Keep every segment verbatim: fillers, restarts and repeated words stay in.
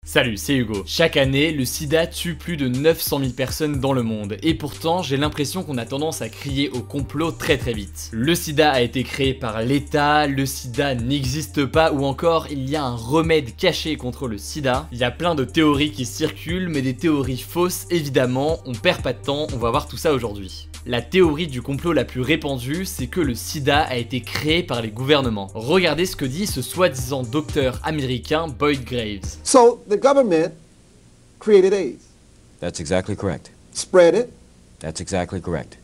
Salut, c'est Hugo. Chaque année, le sida tue plus de neuf cent mille personnes dans le monde, et pourtant, j'ai l'impression qu'on a tendance à crier au complot très très vite. Le sida a été créé par l'État, le sida n'existe pas, ou encore, il y a un remède caché contre le sida. Il y a plein de théories qui circulent, mais des théories fausses, évidemment. On perd pas de temps, on va voir tout ça aujourd'hui. La théorie du complot la plus répandue, c'est que le sida a été créé par les gouvernements. Regardez ce que dit ce soi-disant docteur américain Boyd Graves. So the government created AIDS. That's exactly correct. Spread it. That's exactly correct.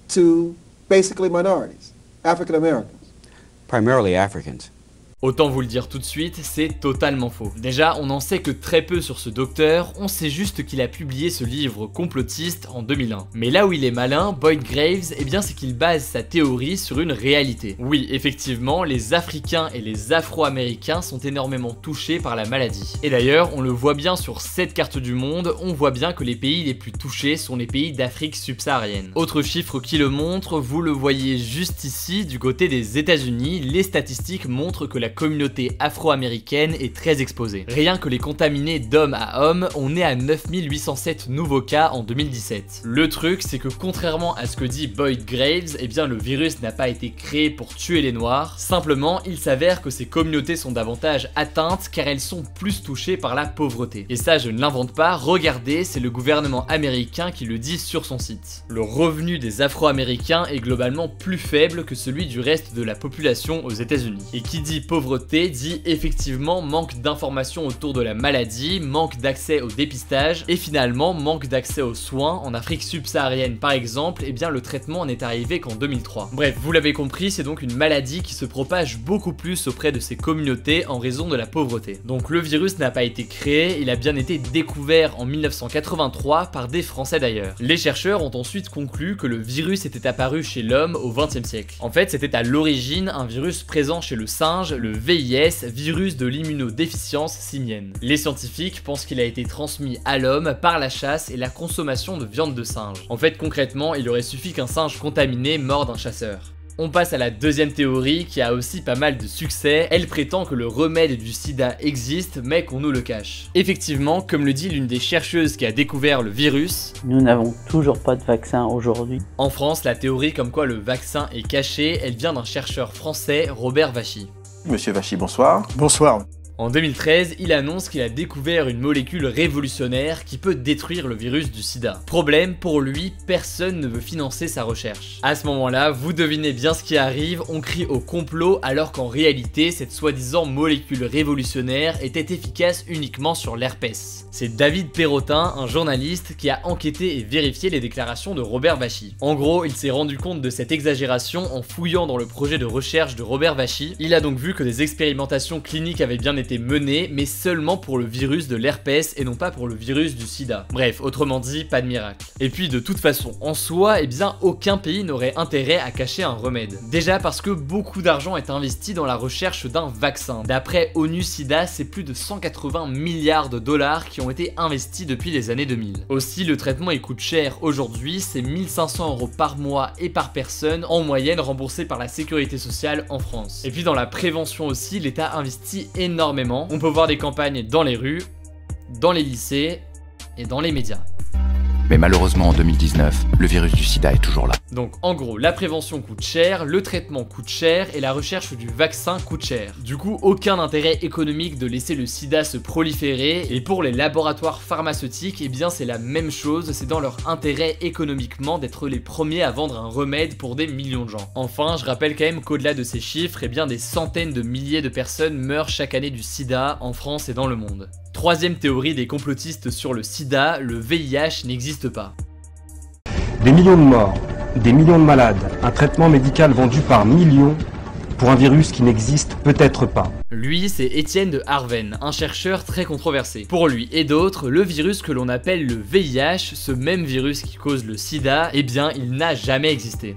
To basically minorities, African Americans. Primarily Africans. Autant vous le dire tout de suite, c'est totalement faux. Déjà, on n'en sait que très peu sur ce docteur, on sait juste qu'il a publié ce livre complotiste en deux mille un. Mais là où il est malin, Boyd Graves, eh bien c'est qu'il base sa théorie sur une réalité. Oui, effectivement, les Africains et les Afro-Américains sont énormément touchés par la maladie. Et d'ailleurs, on le voit bien sur cette carte du monde, on voit bien que les pays les plus touchés sont les pays d'Afrique subsaharienne. Autre chiffre qui le montre, vous le voyez juste ici, du côté des États-Unis, les statistiques montrent que la communauté afro-américaine est très exposée. Rien que les contaminés d'homme à homme, on est à neuf mille huit cent sept nouveaux cas en deux mille dix-sept. Le truc, c'est que contrairement à ce que dit Boyd Graves, eh bien le virus n'a pas été créé pour tuer les noirs, simplement il s'avère que ces communautés sont davantage atteintes car elles sont plus touchées par la pauvreté. Et ça je ne l'invente pas, regardez, c'est le gouvernement américain qui le dit sur son site. Le revenu des afro-américains est globalement plus faible que celui du reste de la population aux États-Unis. Et qui dit pauvreté Pauvreté dit effectivement manque d'informations autour de la maladie, manque d'accès au dépistage et finalement manque d'accès aux soins. En Afrique subsaharienne par exemple, eh bien le traitement n'est arrivé qu'en deux mille trois. Bref, vous l'avez compris, c'est donc une maladie qui se propage beaucoup plus auprès de ces communautés en raison de la pauvreté. Donc le virus n'a pas été créé, il a bien été découvert en mille neuf cent quatre-vingt-trois par des Français d'ailleurs. Les chercheurs ont ensuite conclu que le virus était apparu chez l'homme au vingtième siècle. En fait, c'était à l'origine un virus présent chez le singe, le V I S, virus de l'immunodéficience simienne. Les scientifiques pensent qu'il a été transmis à l'homme par la chasse et la consommation de viande de singe. En fait, concrètement, il aurait suffi qu'un singe contaminé morde un chasseur. On passe à la deuxième théorie qui a aussi pas mal de succès. Elle prétend que le remède du sida existe mais qu'on nous le cache. Effectivement, comme le dit l'une des chercheuses qui a découvert le virus, nous n'avons toujours pas de vaccin aujourd'hui. En France, la théorie comme quoi le vaccin est caché, elle vient d'un chercheur français, Robert Vachy. Monsieur Vachy, bonsoir. Bonsoir. En deux mille treize, il annonce qu'il a découvert une molécule révolutionnaire qui peut détruire le virus du sida. Problème, pour lui, personne ne veut financer sa recherche. À ce moment-là, vous devinez bien ce qui arrive, on crie au complot alors qu'en réalité, cette soi-disant molécule révolutionnaire était efficace uniquement sur l'herpès. C'est David Perrotin, un journaliste, qui a enquêté et vérifié les déclarations de Robert Vachy. En gros, il s'est rendu compte de cette exagération en fouillant dans le projet de recherche de Robert Vachy. Il a donc vu que des expérimentations cliniques avaient bien été menées, mais seulement pour le virus de l'herpès et non pas pour le virus du sida. Bref, autrement dit, pas de miracle. Et puis de toute façon, en soi, eh bien aucun pays n'aurait intérêt à cacher un remède. Déjà parce que beaucoup d'argent est investi dans la recherche d'un vaccin. D'après ONU SIDA, c'est plus de cent quatre-vingts milliards de dollars qui ont été investis depuis les années deux mille. Aussi, le traitement il coûte cher aujourd'hui, c'est mille cinq cents euros par mois et par personne, en moyenne remboursé par la sécurité sociale en France. Et puis dans la prévention aussi, l'État investit énormément. On peut voir des campagnes dans les rues, dans les lycées et dans les médias. Mais malheureusement en deux mille dix-neuf, le virus du sida est toujours là. Donc en gros, la prévention coûte cher, le traitement coûte cher et la recherche du vaccin coûte cher. Du coup, aucun intérêt économique de laisser le sida se proliférer, et pour les laboratoires pharmaceutiques, eh bien c'est la même chose, c'est dans leur intérêt économiquement d'être les premiers à vendre un remède pour des millions de gens. Enfin, je rappelle quand même qu'au-delà de ces chiffres, eh bien des centaines de milliers de personnes meurent chaque année du sida en France et dans le monde. Troisième théorie des complotistes sur le sida, le V I H n'existe pas. Des millions de morts, des millions de malades, un traitement médical vendu par millions pour un virus qui n'existe peut-être pas. Lui, c'est Étienne de Harven, un chercheur très controversé. Pour lui et d'autres, le virus que l'on appelle le V I H, ce même virus qui cause le sida, eh bien il n'a jamais existé.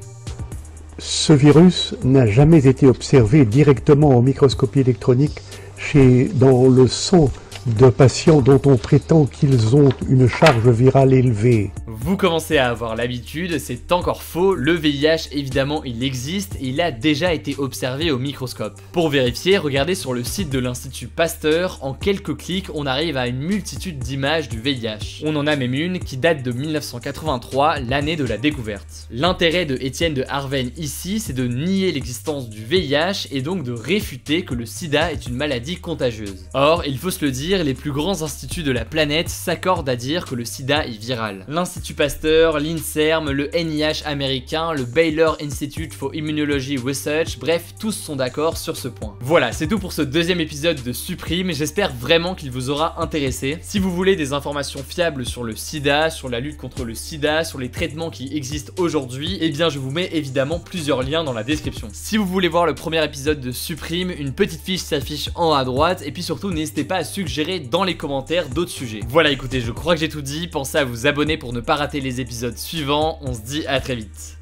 Ce virus n'a jamais été observé directement en microscopie électronique chez, dans le sang de patients dont on prétend qu'ils ont une charge virale élevée. Vous commencez à avoir l'habitude, c'est encore faux, le V I H évidemment il existe et il a déjà été observé au microscope. Pour vérifier, regardez sur le site de l'Institut Pasteur, en quelques clics on arrive à une multitude d'images du V I H. On en a même une qui date de mille neuf cent quatre-vingt-trois, l'année de la découverte. L'intérêt de Étienne de Harven ici, c'est de nier l'existence du V I H et donc de réfuter que le sida est une maladie contagieuse. Or, il faut se le dire, les plus grands instituts de la planète s'accordent à dire que le sida est viral. L'Institut Pasteur, l'INSERM, le N I H américain, le Baylor Institute for Immunology Research, bref, tous sont d'accord sur ce point. Voilà, c'est tout pour ce deuxième épisode de Supprime, j'espère vraiment qu'il vous aura intéressé. Si vous voulez des informations fiables sur le sida, sur la lutte contre le sida, sur les traitements qui existent aujourd'hui, eh bien je vous mets évidemment plusieurs liens dans la description. Si vous voulez voir le premier épisode de Supprime, une petite fiche s'affiche en haut à droite, et puis surtout n'hésitez pas à suggérer dans les commentaires d'autres sujets. Voilà, écoutez, je crois que j'ai tout dit, pensez à vous abonner pour ne pas rater les épisodes suivants, on se dit à très vite.